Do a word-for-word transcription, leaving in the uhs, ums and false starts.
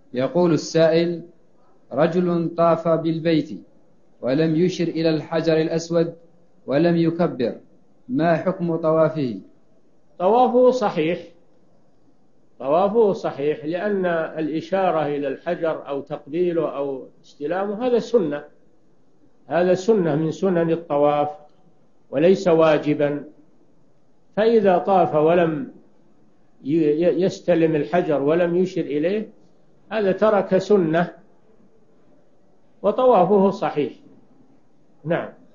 يقول السائل: رجل طاف بالبيت ولم يشر إلى الحجر الأسود ولم يكبر، ما حكم طوافه؟ طوافه صحيح، طوافه صحيح، لأن الإشارة إلى الحجر أو تقبيله أو استلامه هذا سنة، هذا سنة من سنن الطواف وليس واجبا. فإذا طاف ولم يستلم الحجر ولم يشر إليه هذا ترك سنة وطوافه صحيح. نعم.